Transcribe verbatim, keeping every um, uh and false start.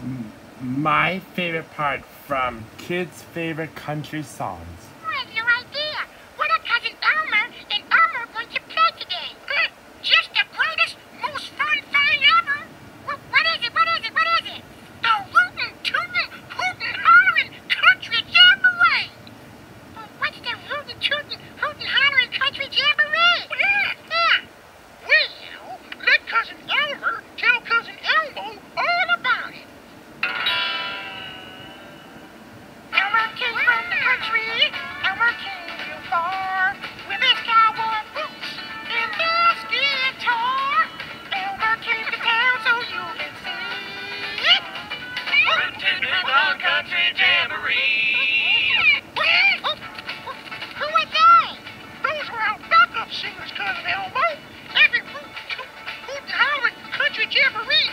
My favorite part from kids' favorite country songs. I have no idea. What are Cousin Elmer and Elmo going to play today? Uh, just the greatest, most fun thing ever. What, what is it? What is it? What is it? The rootin' tootin' hootin' hollerin' country jamboree. Well, what's the rootin' tootin' hootin' hollerin' country jamboree? Yeah, yeah. Well, let Cousin Elmer tell Cousin Elmo all about it. Elmer came from the country, Elmer came real far, with his cowboy boots and his guitar. Elmer came to town so you can see. Rootin' Tootin' Country Jamboree. Oh, who was they? Those were our backup singers, Cousin Elmo. Every rootin' tootin' hootin' hollerin' country jamboree